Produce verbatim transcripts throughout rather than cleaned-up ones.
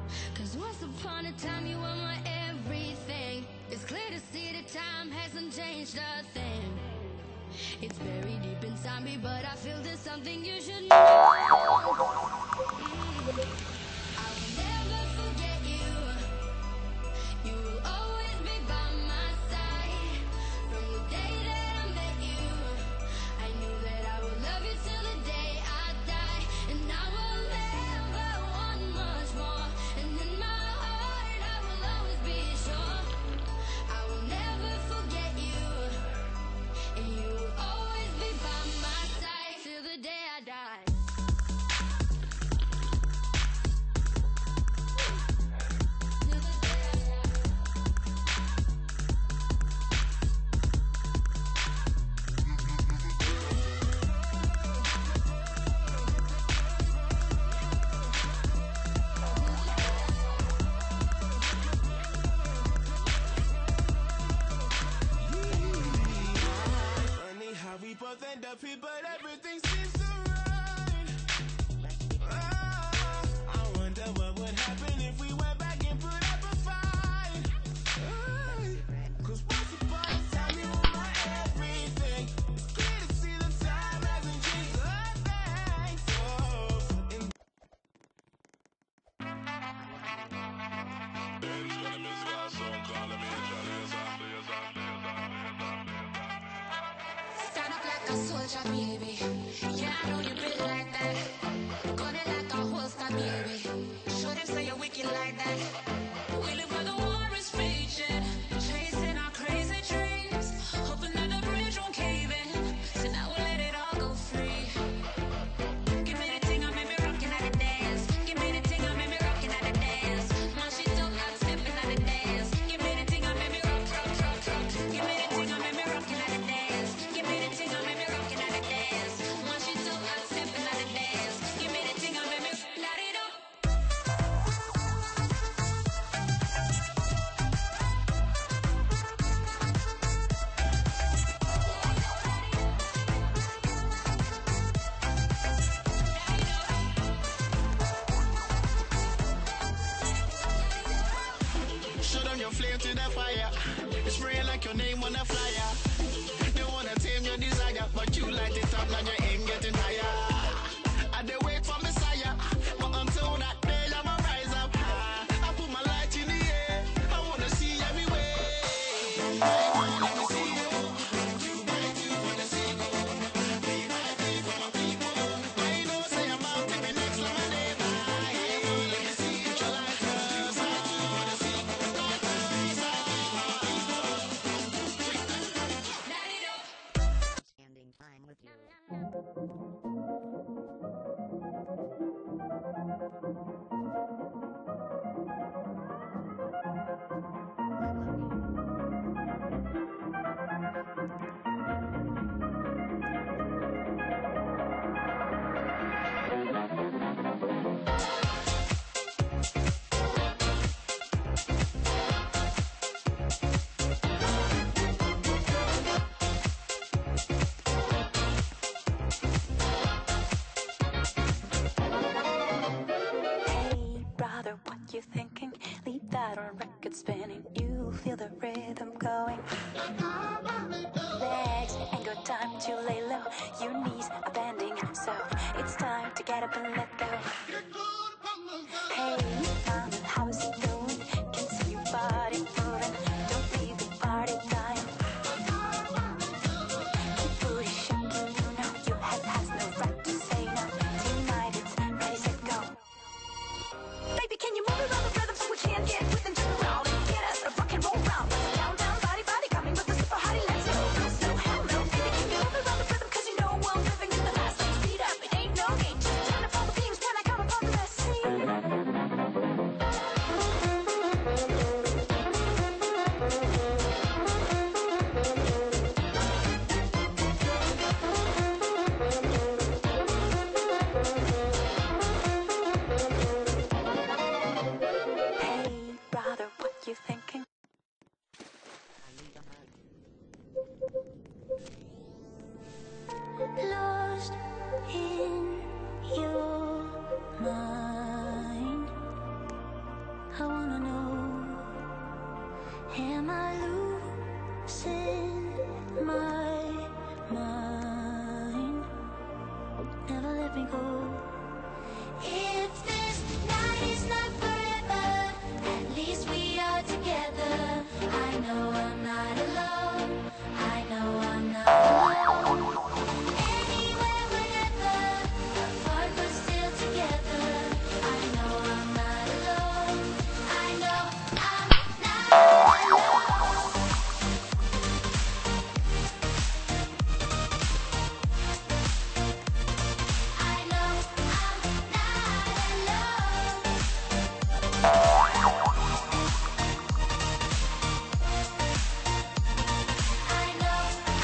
Cause once upon a time you were my everything. It's clear to see that time hasn't changed a thing. It's very deep inside me, but I feel there's something you should know. Mm. I will never forget you. You will always be by my side. From the day that I met you, I knew that I would love you till the day I die. And I will never want much more. And in my heart I will always be sure. I will never forget you. And you will always be by my side till the day I die. We both end up here, but everything seems so right. Ah, I wonder what would happen if we went back and put up a fight. Ah, Cause once upon a time you were my everything. It's clear to see the time hasn't changed a thing. So, in Stand up like a soldier, baby. Yeah, I know you built like that. Gun it like a holster, baby. Show them say you're wicked like that. We live where the war is raging, chasing our crazy dreams, hoping that the bridge won't cave in. So now we'll let it all go free. Give me the thing, I make me rockin' at the dance. Give me the thing, I make me rockin' at the dance. Man, she don't not stepping at the dance. Give me the thing, I make me rock, rock, rock, rock. Give me the thing, I make me rockin' at the dance. Give me the thing, I make me rockin' at the dance. Man, she don't not stepping at the dance. Give me the thing, I make me light it up. Show them your flame to the fire. Spray like your name on a flyer. They wanna tame your desire, but you light it up and your aim getting higher. I dey wait for Messiah, but until that day I'ma rise up high. I put my light in the air. I wanna see everywhere. Let me see you. You might do wanna see go. Be my people, my people. I know say I'm out to be next lemonade. Let me see your light up. You might do wanna see go. Spending time with you. Hey, brother, what you thinking? Leave that on record spinning. You feel the rhythm going. Legs ain't got time to lay low. Your knees are bending, so it's time to get up and let go. Hey, mama, how's it going? Can see your body moving. Don't leave the party dying. Keep booty shaking, you know your head has no right to say no. Tonight it's ready, set, go. Baby, can you move around the rhythm so we can get with and turn around and get us a rock and roll round? Down, down, body, body, coming with the super hottie, let's go. No, so hell no, baby, can you move around the rhythm? Cause you know I'm living in the last lane, speed up, it ain't no game, just turn up all the beat. Am I losing my mind? Never let me go. If this night is not forever, at least we are together. I know I'm not alone. I know I'm not alone. Anywhere, whenever, apart but still together. I know I'm not alone. I know I'm not alone. I know I'm not I know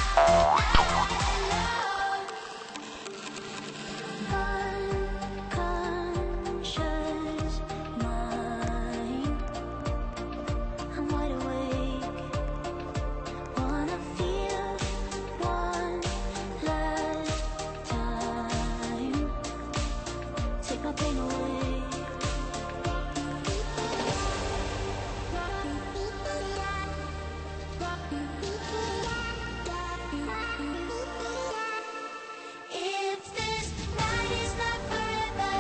unconscious mind. I'm wide awake. Wanna feel one last time. Take my pain away. If this night is not forever.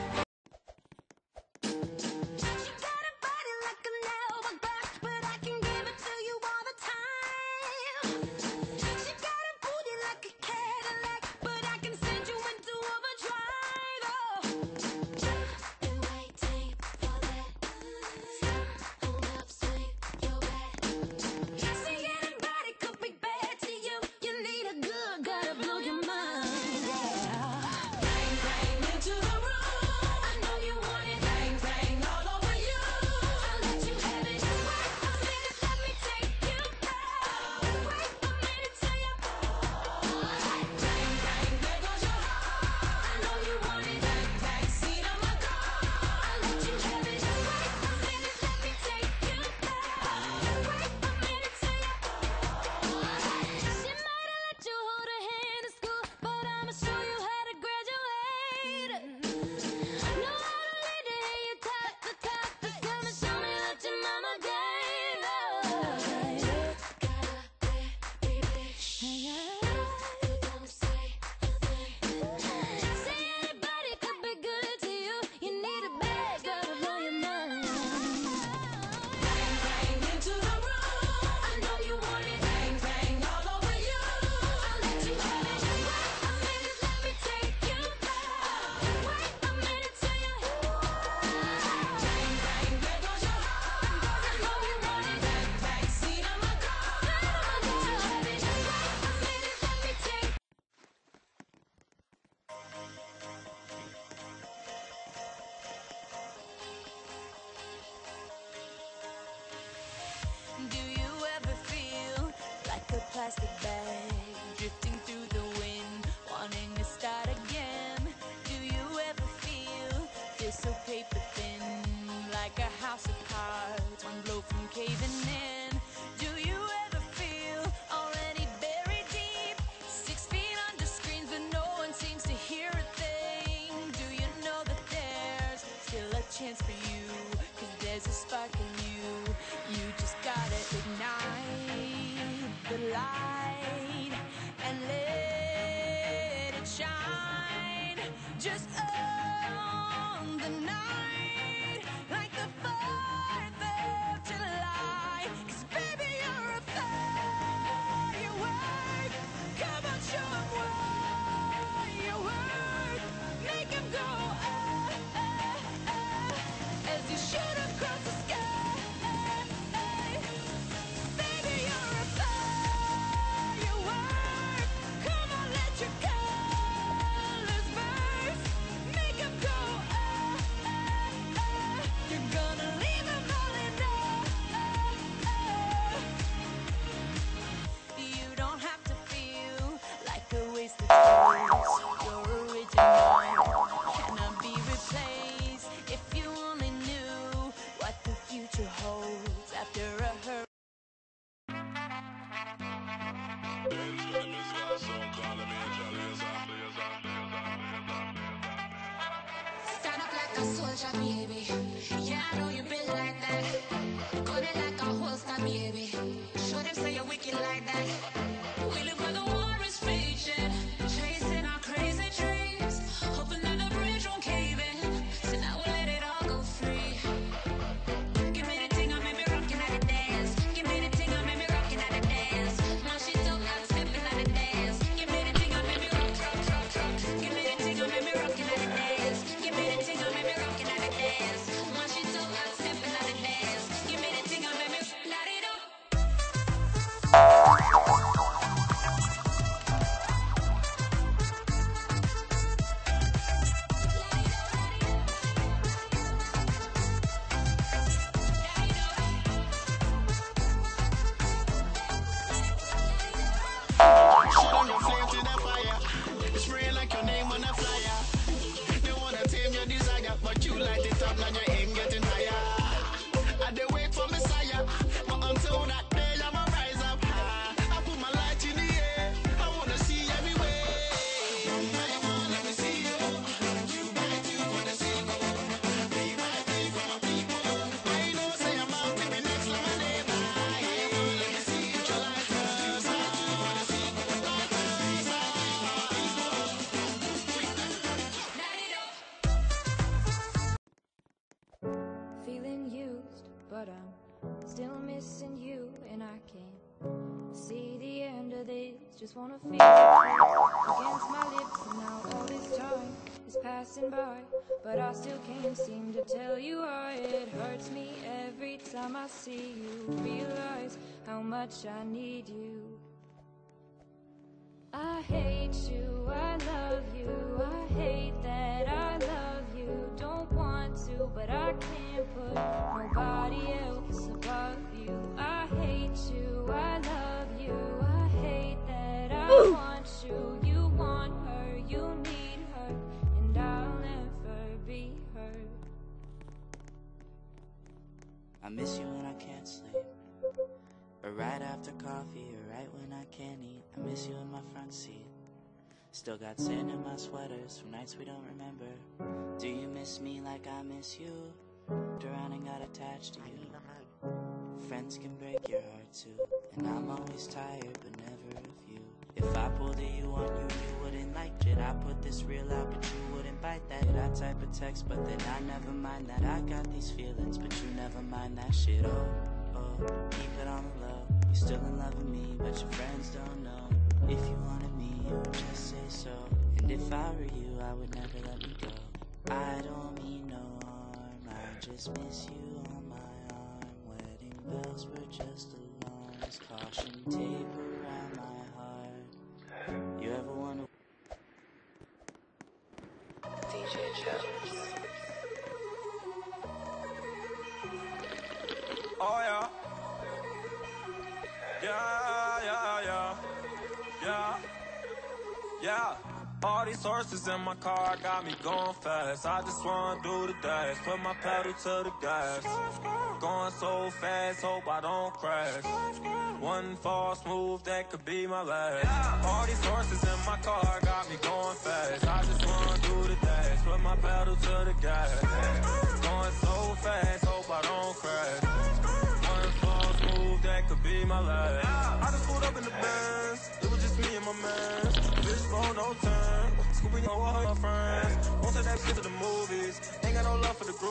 She got a body like an hourglass, but I can give it to you all the time. She got a booty like a Cadillac, but I can send you into overdrive. Oh, just been waiting for that. Hold up, sweet, you're bad. See, anybody could be bad to you. You need a good, gotta blow your mind. Bang, bang into the room. I know you want it. Bang, bang all over you. I'll let you have it. Just wait a minute, let me take you there. Wait a minute till you. Bang, bang, there goes your heart. I know you want it. Bang, bang, seat on my car. I'll let you have it. Just wait a minute, let me take you there. Wait a minute till you. She might have let you hold her hand in school, but I'ma show you how to graduate. Know how to lead it, hear you talk the talk, but come and show me what your mama gave us. Gotta be bitch. Don't say a thing. Say anybody could be good to you. You need a bad girl to blow your mind. Bang, bang into the room. I know you want it. Bang, bang all over you. I'll let you have it. Just wait a minute, let me take you there. Wait a minute till you. Bang, bang, there goes your heart. I know you want it. Bang, bang, seat on my car. I'll let you have it. Just wait a minute, let me take. Do you ever feel like a plastic bag drifting through the wind, wanting to start again? Do you ever feel this so paper thin, like a house of cards, one blow from caving in? Do you ever feel already buried deep, six feet under screens, but no one seems to hear a thing? Do you know that there's still a chance for you? 'Cause there's a spark in you. You just gotta ignite the light and let it shine. Just own the night like the fourth of July. 'Cause baby, you're a firework. Come on, show 'em what you work. Make 'em go ah, ah, ah, as you shoot across the sky. Baby, you're a firework. Come on, let your colors burst. Make 'em go ah, ah, ah. You're gonna leave 'em all in awe. You don't have to feel like a wasted space. Your original cannot be replaced. If you only knew what the future holds after a hurricane. Stand up like a soldier, baby. Yeah, I know you been like that. Gun it like a holster, baby. just wanna feel it against my lips, and now all this time is passing by, but I still can't seem to tell you why. It hurts me every time I see you, realize how much I need you. I hate you, I love you, I hate that I love you. Don't want to, but I can't put nobody else above you. I hate you, I love you, I hate that I Ooh. want you. You want her, you need her, and I'll never be her. I miss you when I can't sleep, or right after coffee, or right when I can't eat. I miss you in my front seat. Still got sand in my sweaters from nights we don't remember. Do you miss me like I miss you? Around and got attached to you. Friends can break your heart too, and I'm always tired but never of you. If I pulled a you on you, you wouldn't like it. I put this real out but you wouldn't bite that. I type a text but then I never mind that. I got these feelings but you never mind that shit. Oh, oh, keep it on the low. You're still in love with me but your friends don't know. If you wanted me, you would just say so. And if I were you, I would never let me go. I don't mean no harm, I just miss you on my arm. Wedding bells were just alarms, caution tape around my heart. You ever wonder? D J Jones. Oh yeah. Yeah, yeah, yeah. Yeah, yeah. All these horses in my car got me going fast. I just wanna do the dash, put my pedal to the gas. Going so fast, hope I don't crash. One false move, that could be my last. All these horses in my car got me going fast. I just wanna do the dash, put my pedal to the gas. Going so fast, hope I don't crash. One false move, that could be my last. I just pulled up in the Benz, it was just me and my man. Bitch, for no time, scooping over her friends. Won't take that shit to the movies, ain't got no love for the group.